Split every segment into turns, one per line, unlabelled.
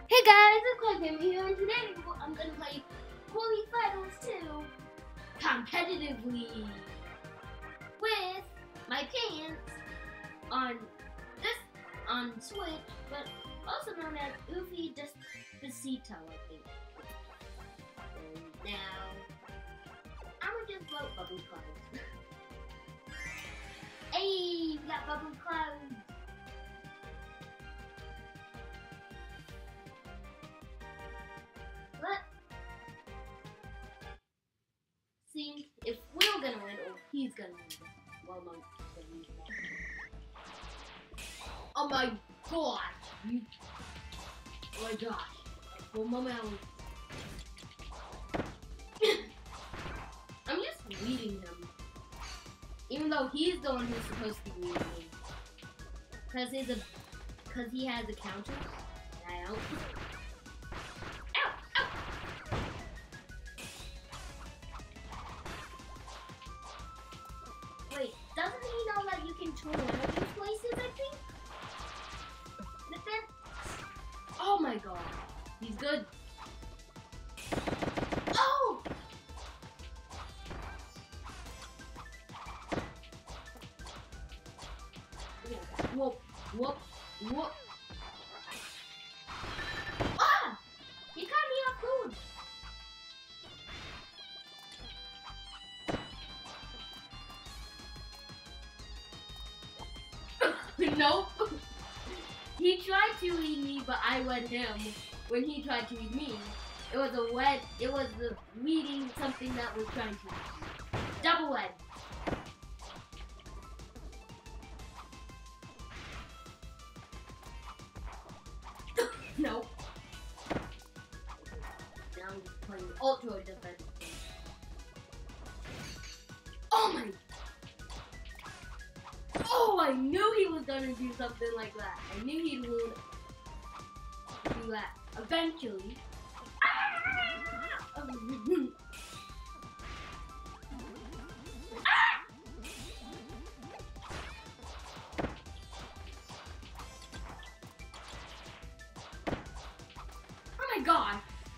Hey guys, it's Kirby here, and today I'm gonna play Finals 2 competitively with my parents on Switch, but also known as Ufi Despacito, I think. And now I'm gonna just vote bubble clouds. Hey, we got bubble clouds. See if we're gonna win or he's gonna win. Well, no, oh my gosh! Oh my gosh! For a moment, I'm just leading him, even though he's the one who's supposed to be leading me, because he has a counter. And I don't. Wait, doesn't he know that you can turn one of these places, I think? Oh my god. He's good. Oh! Whoop, whoop, whoop. Ah! He got me off food. Nope. He tried to eat me, but I wed him. When he tried to eat me, it was the weeding something that was trying to eat me. Double wed. Nope. Now I'm just playing ultra defense. Oh my. Oh, I knew he was gonna do something like that. I knew he would do that eventually. Oh my god!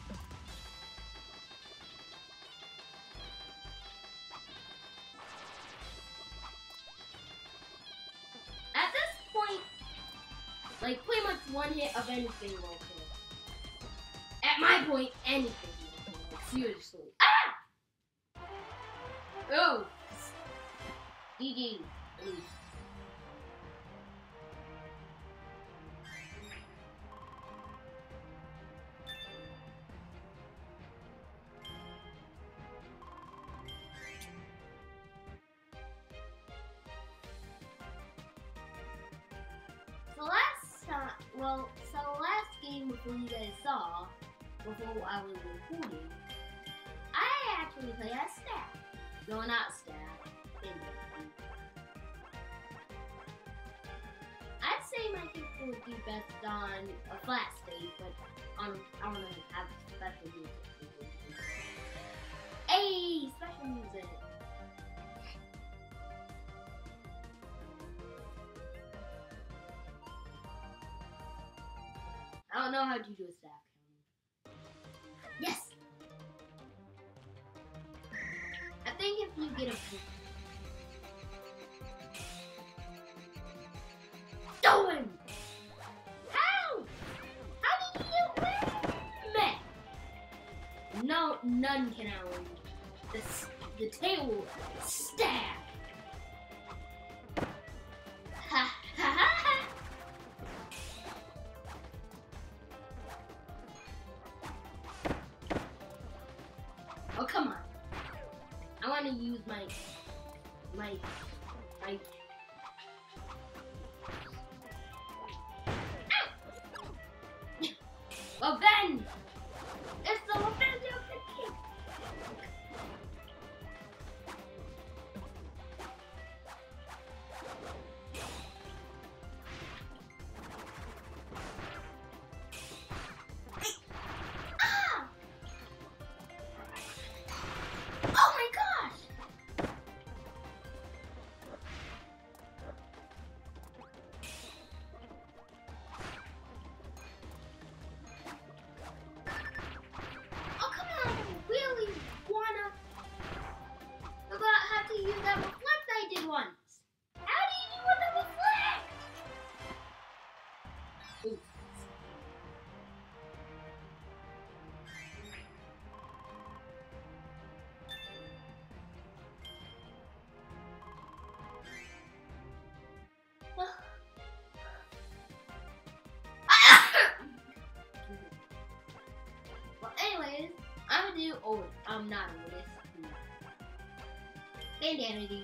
Like, pretty much one hit of anything will kill. At my point, anything will kill. Like, seriously. Ah! Oh! GG. So last game before you guys saw, before I was recording, I actually played as staff. No, not staff. I'd say my people would do best on a flat stage, but I want to have special music. Hey, special music. I don't know how to do a staff count. Yes! I think if you get a... Throw him! How? How did you win? No, none can outrun the tail staff. Ha ha ha! Oh, come on. I want to use my... Well, Ben! It's the revenge of the king! not on this. Bandanity.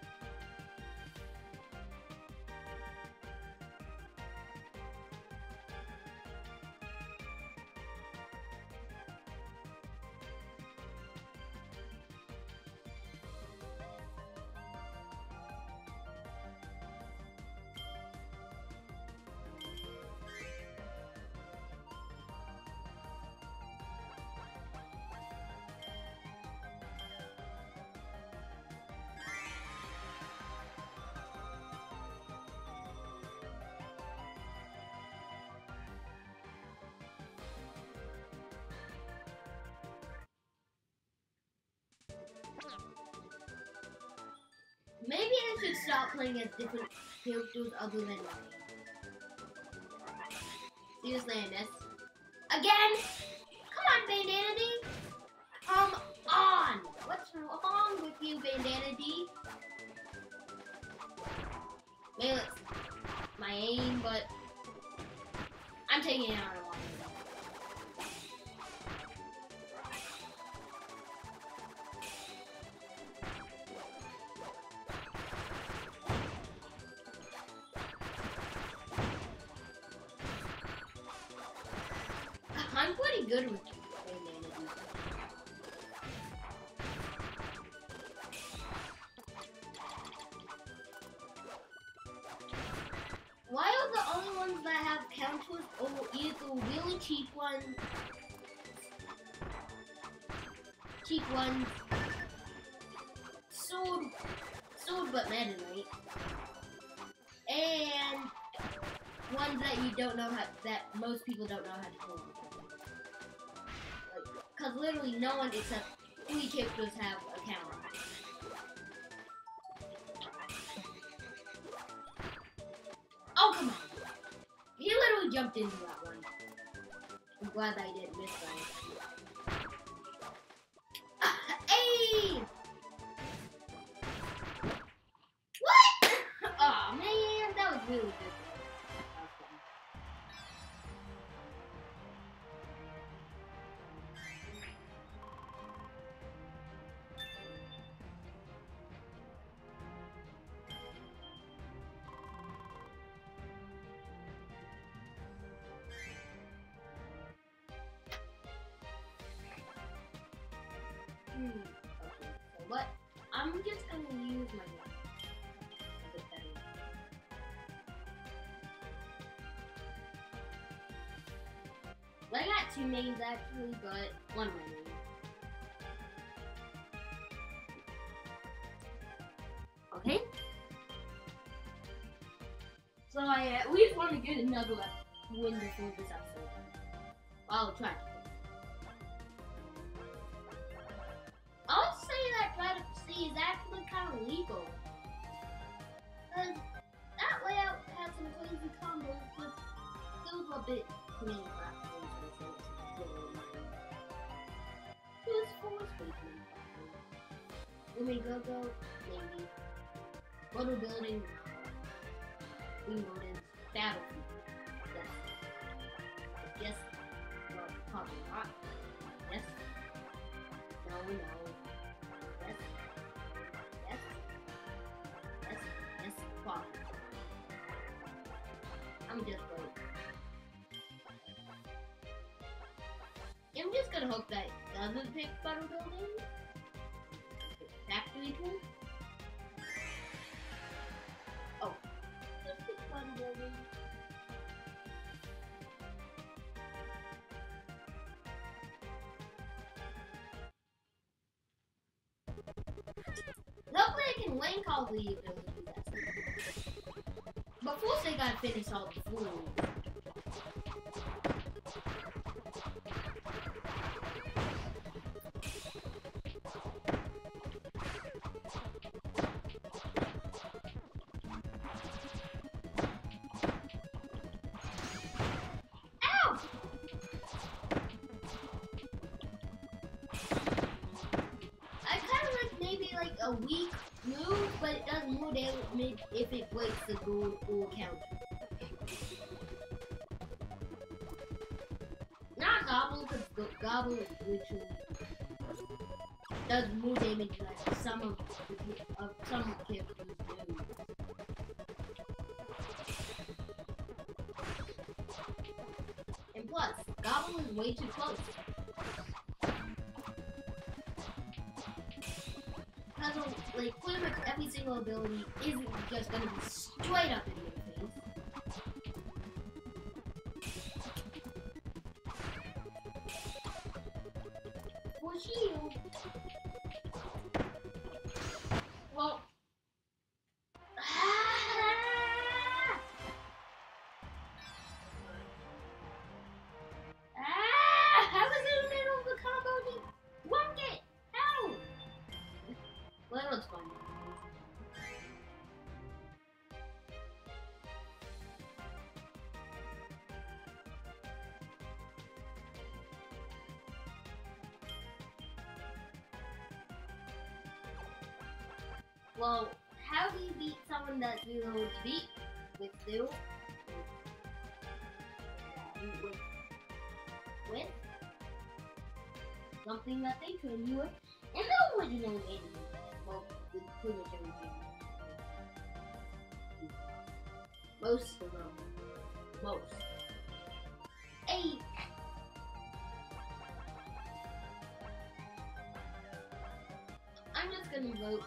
Maybe I should stop playing as different characters other than mine. Seriously, Ines. Again? Come on, Bandanity! Come on! What's wrong with you, Bandanity? Maybe it's my aim, but I'm taking it out of line. I'm pretty good with Bandanity. Why are the only ones that have counters or either really cheap ones, sword but meta knight, and ones that you don't know how, that most people don't know how to pull. Because literally no one except 3 characters have a counter. Oh, come on. He literally jumped into that one. I'm glad I didn't miss that. Hey! What? Oh man, that was really good. Okay, so what? I'm just gonna use my gun. Well, I got 2 mains actually, but 1 main. Okay? So I at least want to get another win before this episode. I'll try. I would say that Private C is actually kind of legal. Because that layout has some crazy combos, but still a bit many platforms and things. Who's force basement platform? Umi Go-Go? Maybe. Motor building? Remoted. Battlefield? Yes. Yes. Well, probably not. Yes. No, no. Yes. Yes. Yes. Yes. Probably. I'm just going. I'm just gonna hope that it doesn't pick battle building. Factory tool. Oh. Let's pick battle building. Hopefully I can link all the abilities. But first they gotta finish all the fools. Ow! I kinda like maybe like a weak move, but it does more damage if it breaks the gold or counter. Not Gobble, because Gobble is literally... does more damage than some of characters do. And plus, Goblin is way too close. Because like pretty much every single ability isn't just gonna be straight up in your face. For shield. Well. How was it in the middle of the combo? He won't get out. Well, that was fun. Well, how do you beat someone that's really hard to beat? With Stu? With something that they train you with in the original game. Well, with pretty much everything. Most of them. Most. 8. I'm just gonna vote.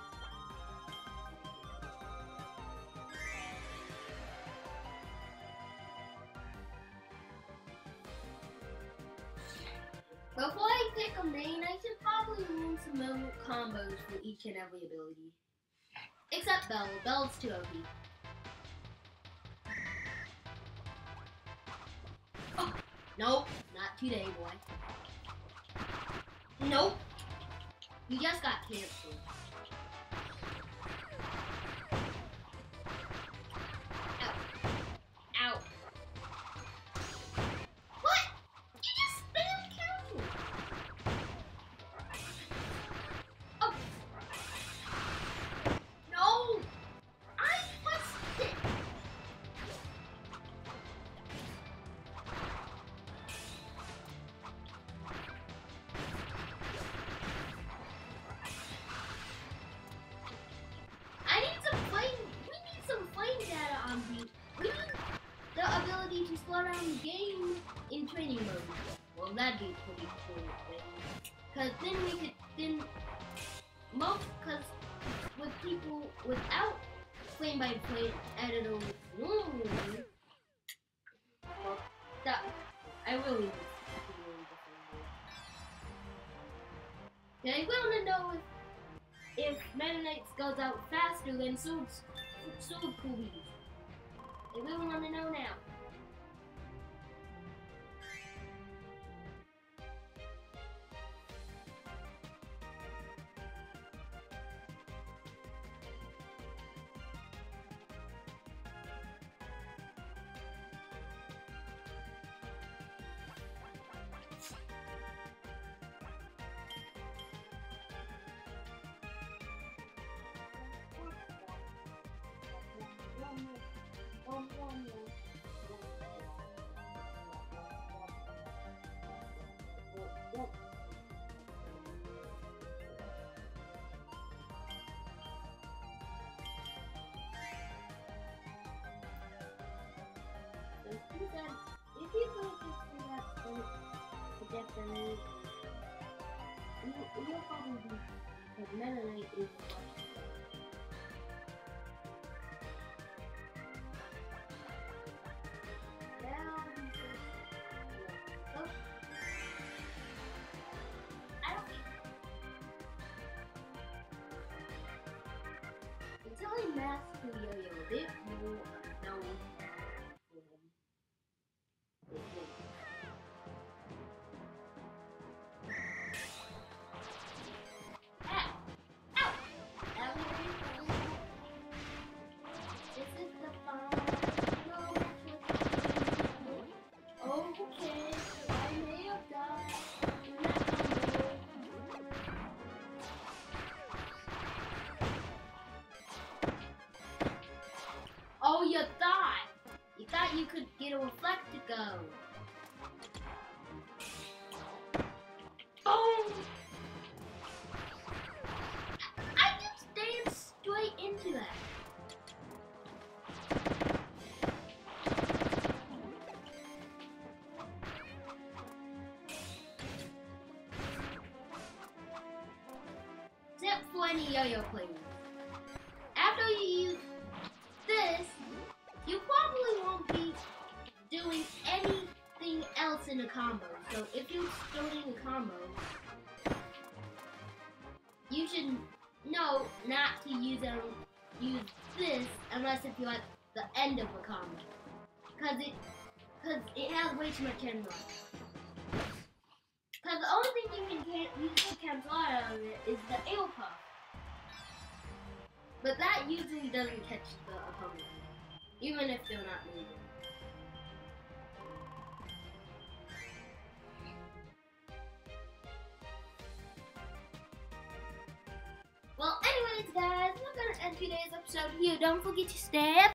Before I pick a main, I should probably learn some more combos for each and every ability. Except Bell. Bell's too OP. Oh, nope, not today, boy. Nope. You just got canceled. To slow down the game in training mode. Well, that'd be pretty cool. Because then we could, because with people without plane by plane editor normally, well, that, I really need to I want to know if Meta Knights goes out faster than Sword Kirby. I really want to know now. If you go to that definitely you'll probably be because Meta Knight is until I master the area a bit more known. Oh, you thought you could get a reflect to go. Oh! except for any yo-yo players. After you use this, you probably won't be doing anything else in a combo. So if you're starting a combo, you should know not to use this unless if you're at the end of a combo, because it has way too much end run. Because the only thing you can usually cancel out of it is the ale puff, but that usually doesn't catch the opponent, even if they're not moving. Well, anyways, guys, we're gonna end today's episode here. Don't forget to stay up.